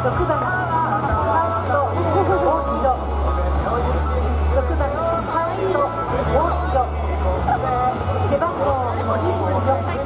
6番ファースト大城、6番ファースト大城、背番号24。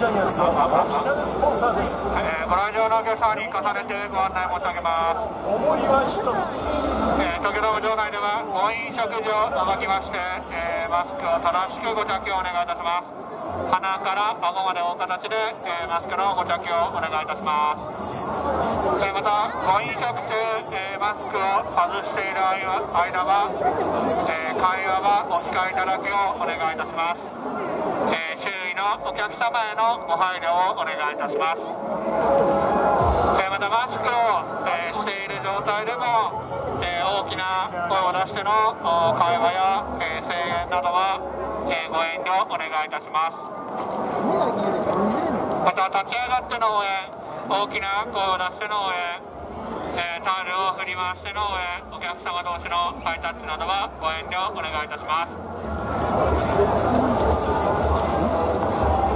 ャイアンツのオフィシャルスポンサーです。 ご来場のお客様に重ねてご案内申し上げます。 思いは一つ。 東京ドーム場内ではご飲食時を除きまして、マスクを正しくご着用お願いいたします。鼻から顎まで覆う形で、マスクのご着用お願いいたします。またご飲食中、マスクを外している間は、会話はお控えいただくようお願いいたします。周囲のお客様へのご配慮をお願いいたします。またマスクを、している状態でも、大きな声を出しての会話や、制限などは、ご遠慮お願いいたします。また立ち上がっての応援、大きな声を出しての応援、タオルを振り回しての応援、お客様同士のハイタッチなどはご遠慮お願いいたします。